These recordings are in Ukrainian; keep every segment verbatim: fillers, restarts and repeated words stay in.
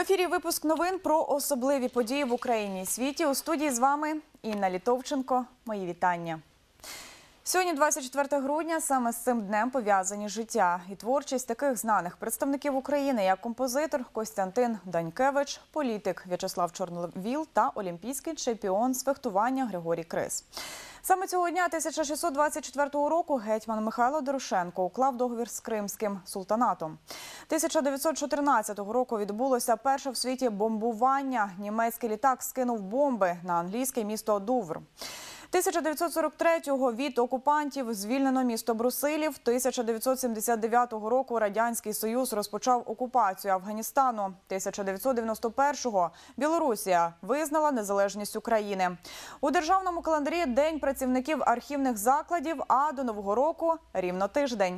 ефірі випуск новин про особливі події в Україні і світі. У студії з вами Інна Літовченко. Мої вітання. Сьогодні, двадцять четвертого грудня, саме з цим днем пов'язані життя і творчість таких знаних представників України, як композитор Костянтин Данькевич, політик В'ячеслав Чорновіл та олімпійський чемпіон з фехтування Григорій Крис. Саме цього дня тисяча шістсот двадцять четвертого року гетьман Михайло Дорошенко уклав договір з Кримським султанатом. тисяча дев'ятсот чотирнадцятого року відбулося перше в світі бомбування. Німецький літак скинув бомби на англійське місто Дувр. тисяча дев'ятсот сорок третього від окупантів звільнено місто Брусилів. тисяча дев'ятсот сімдесят дев'ятого року Радянський Союз розпочав окупацію Афганістану. тисяча дев'ятсот дев'яносто першого Білорусія визнала незалежність України. У державному календарі День працівників архівних закладів, а до Нового року рівно тиждень.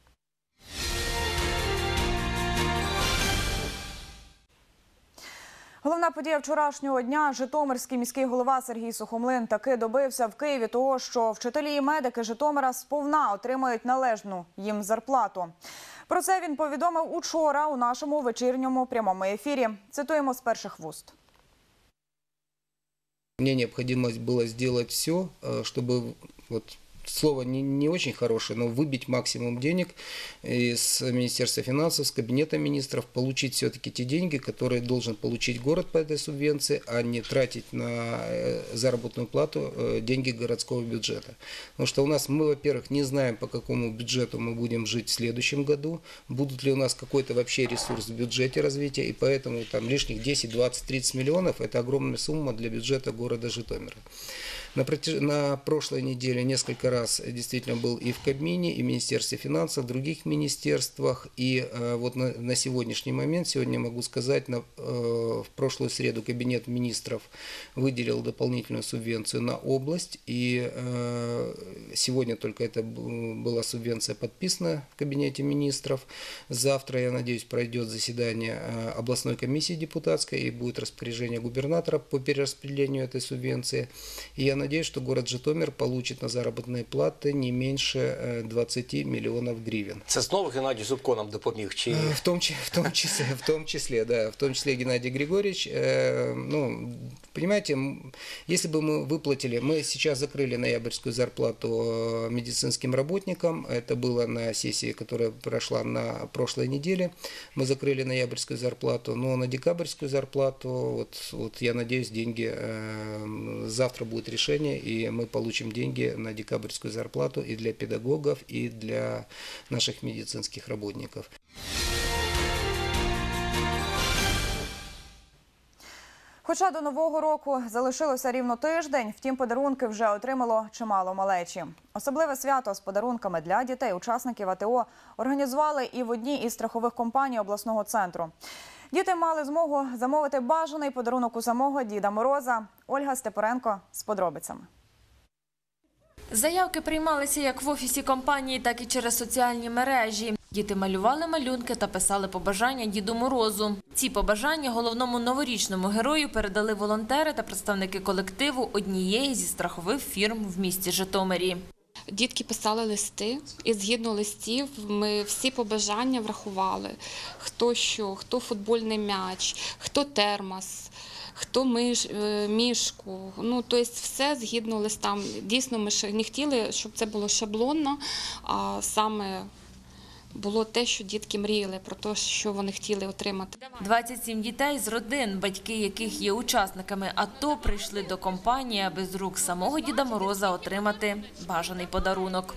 Головна подія вчорашнього дня – житомирський міський голова Сергій Сухомлин таки добився в Києві того, що вчителі і медики Житомира сповна отримають належну їм зарплату. Про це він повідомив учора у нашому вечірньому прямому ефірі. Цитуємо з перших вуст. Мне необходимо было сделать все, чтобы вот слово не, не очень хорошее, но выбить максимум денег из Министерства финансов, с Кабинета министров, получить все-таки те деньги, которые должен получить город по этой субвенции, а не тратить на заработную плату деньги городского бюджета. Потому что у нас, мы, во-первых, не знаем, по какому бюджету мы будем жить в следующем году, будут ли у нас какой-то вообще ресурс в бюджете развития, и поэтому там лишних десять, двадцать, тридцать миллионов – это огромная сумма для бюджета города Житомира. На, протяж... на прошлой неделе несколько раз действительно был и в Кабмине, и в Министерстве финансов, в других министерствах. И э, вот на, на сегодняшний момент, сегодня могу сказать, на, э, в прошлую среду Кабинет министров выделил дополнительную субвенцию на область. И э, сегодня только это была субвенция подписана в Кабинете министров. Завтра, я надеюсь, пройдет заседание областной комиссии депутатской и будет распоряжение губернатора по перераспределению этой субвенции. И я надеюсь, что город Житомир получит на заработные платы не меньше двадцати миллионов гривен. Це знову Геннадій Зубко нам допоміг? Чи... В том, в том числе, в том числе, да, в том числе Геннадий Григорьевич. Ну, понимаете, если бы мы выплатили, мы сейчас закрыли ноябрьскую зарплату медицинским работникам, это было на сессии, которая прошла на прошлой неделе, мы закрыли ноябрьскую зарплату, но на декабрьскую зарплату, вот, вот я надеюсь, деньги завтра будет решение, и мы получим деньги на декабрьскую зарплату и для педагогов, и для наших медицинских работников. Хоча до Нового року залишилося рівно тиждень, втім подарунки вже отримало чимало малечі. Особливе свято з подарунками для дітей-учасників АТО організували і в одній із страхових компаній обласного центру. Діти мали змогу замовити бажаний подарунок у самого Діда Мороза. Ольга Степоренко з подробицями. Заявки приймалися як в офісі компанії, так і через соціальні мережі. Діти малювали малюнки та писали побажання Діду Морозу. Ці побажання головному новорічному герою передали волонтери та представники колективу однієї зі страхових фірм в місті Житомирі. Дітки писали листи, і згідно листів ми всі побажання врахували. Хто що, хто футбольний м'яч, хто термос, хто миш, мішку. Ну, тобто все згідно листам. Дійсно, ми не хотіли, щоб це було шаблонно, а саме було те, що дітки мріяли про те, що вони хотіли отримати. двадцять сім дітей з родин, батьки яких є учасниками АТО, прийшли до компанії, аби з рук самого Діда Мороза отримати бажаний подарунок.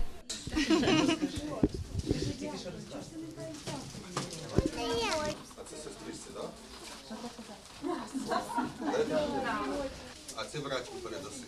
А це врачку передаси.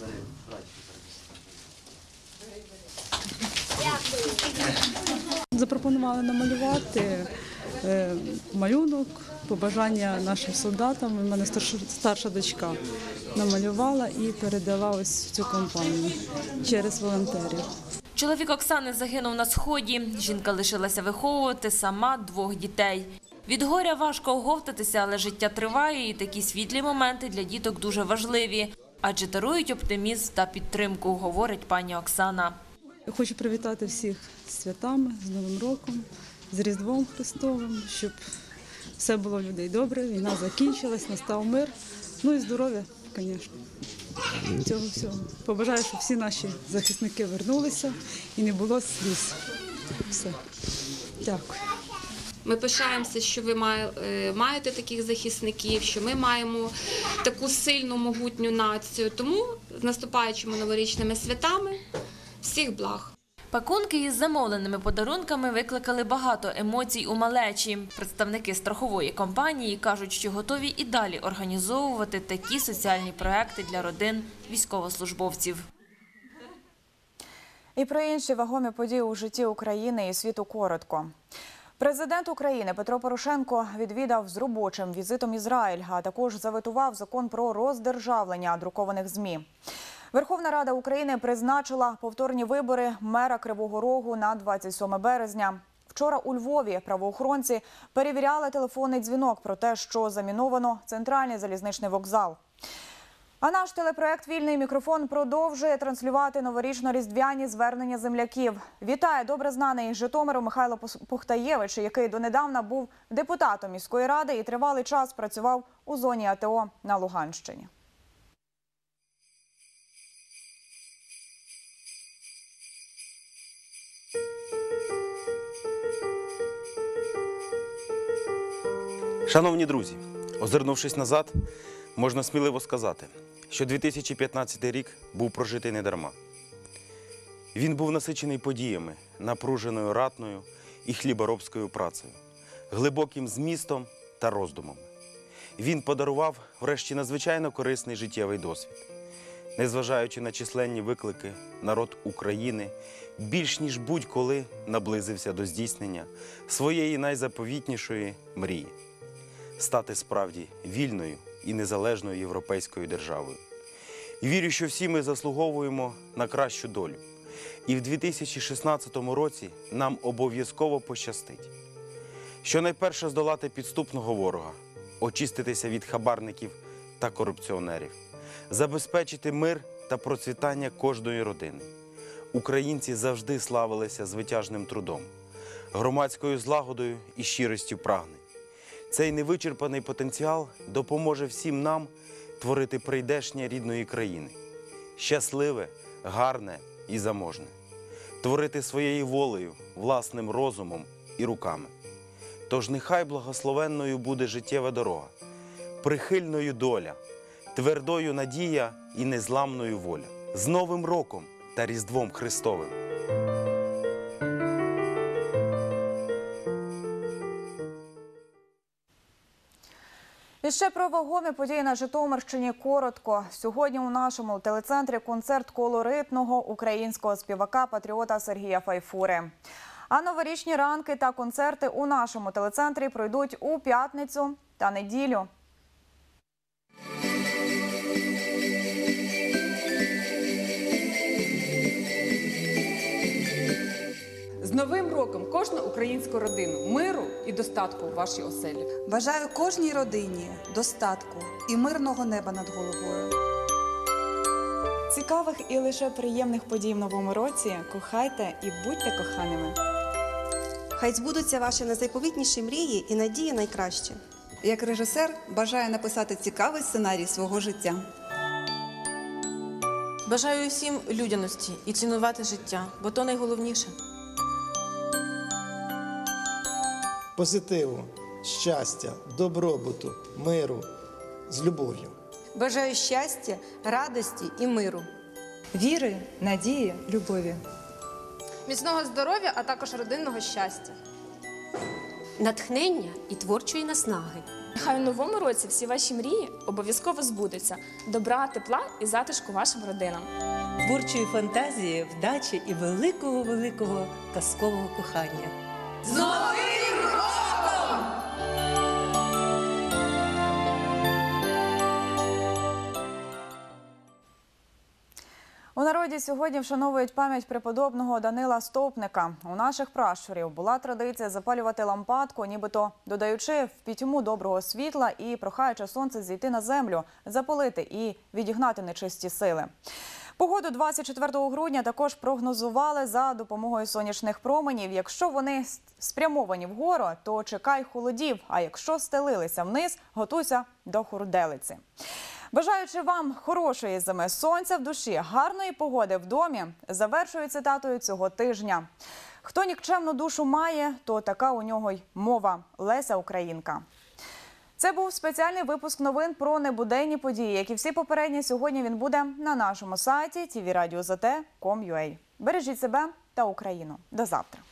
Запропонували намалювати малюнок, побажання нашим солдатам. У мене старша дочка намалювала і передала ось в цю компанію через волонтерів. Чоловік Оксани загинув на Сході. Жінка лишилася виховувати сама двох дітей. Від горя важко оговтатися, але життя триває, і такі світлі моменти для діток дуже важливі, адже дарують оптимізм та підтримку, говорить пані Оксана. Я хочу привітати всіх з святами, з Новим роком, з Різдвом Христовим, щоб все було в людей добре, війна закінчилась, настав мир. Ну і здоров'я, звісно. Цього всього. Побажаю, щоб всі наші захисники вернулися і не було сліз. Все. Дякую. Ми пишаємося, що ви має- е, маєте таких захисників, що ми маємо таку сильну, могутню націю. Тому з наступаючими новорічними святами всіх благ. Пакунки із замовленими подарунками викликали багато емоцій у малечі. Представники страхової компанії кажуть, що готові і далі організовувати такі соціальні проекти для родин військовослужбовців. І про інші вагомі події у житті України і світу коротко. Президент України Петро Порошенко відвідав з робочим візитом Ізраїль, а також заветував закон про роздержавлення друкованих ЗМІ. Верховна Рада України призначила повторні вибори мера Кривого Рогу на двадцять сьоме березня. Вчора у Львові правоохоронці перевіряли телефонний дзвінок про те, що заміновано центральний залізничний вокзал. А наш телепроект «Вільний мікрофон» продовжує транслювати новорічно-різдвяні звернення земляків. Вітає добре знаний із Житомиру Михайло Пухтаєвич, який донедавна був депутатом міської ради і тривалий час працював у зоні АТО на Луганщині. Шановні друзі, озирнувшись назад, можна сміливо сказати, що дві тисячі п'ятнадцятий рік був прожитий недарма. Він був насичений подіями, напруженою ратною і хліборобською працею, глибоким змістом та роздумами. Він подарував, врешті, надзвичайно корисний життєвий досвід. Незважаючи на численні виклики, народ України більш ніж будь-коли наблизився до здійснення своєї найзаповітнішої мрії – стати справді вільною і незалежною європейською державою. І вірю, що всі ми заслуговуємо на кращу долю. І в дві тисячі шістнадцятому році нам обов'язково пощастить. Щонайперше здолати підступного ворога, очиститися від хабарників та корупціонерів, забезпечити мир та процвітання кожної родини. Українці завжди славилися звитяжним трудом, громадською злагодою і щирістю прагнень. Цей невичерпаний потенціал допоможе всім нам творити прийдешнє рідної країни. Щасливе, гарне і заможне. Творити своєю волею, власним розумом і руками. Тож нехай благословенною буде життєва дорога, прихильною доля, твердою надія і незламною воля. З Новим роком та Різдвом Христовим! І ще про вагомі події на Житомирщині коротко. Сьогодні у нашому телецентрі концерт колоритного українського співака-патріота Сергія Файфури. А новорічні ранки та концерти у нашому телецентрі пройдуть у п'ятницю та неділю. З Новим роком кожну українську родину, миру і достатку у вашій оселі. Бажаю кожній родині достатку і мирного неба над головою. Цікавих і лише приємних подій в новому році. Кохайте і будьте коханими. Хай збудуться ваші найзаповітніші мрії і надії найкраще. Як режисер бажаю написати цікавий сценарій свого життя. Бажаю усім людяності і цінувати життя, бо то найголовніше. Позитиву, щастя, добробуту, миру, з любов'ю. Бажаю щастя, радості і миру. Віри, надії, любові. Міцного здоров'я, а також родинного щастя. Натхнення і творчої наснаги. Нехай у новому році всі ваші мрії обов'язково збудуться. Добра, тепла і затишку вашим родинам. Творчої фантазії, вдачі і великого-великого казкового кохання. З Новим роком! У народі сьогодні вшановують пам'ять преподобного Данила Стопника. У наших пращурів була традиція запалювати лампадку, нібито додаючи в пітьму доброго світла і прохаючи сонце зійти на землю, запалити і відігнати нечисті сили. Погоду двадцять четвертого грудня також прогнозували за допомогою сонячних променів. Якщо вони спрямовані вгору, то чекай холодів, а якщо стелилися вниз, готуйся до хурделиці. Бажаючи вам хорошої зими, сонця в душі, гарної погоди в домі, завершую цитатою цього тижня. Хто нікчемну душу має, то така у нього й мова. Леся Українка. Це був спеціальний випуск новин про небуденні події. Як і всі попередні, сьогодні він буде на нашому сайті ті ві радіо зет крапка ком крапка ю а. Бережіть себе та Україну. До завтра.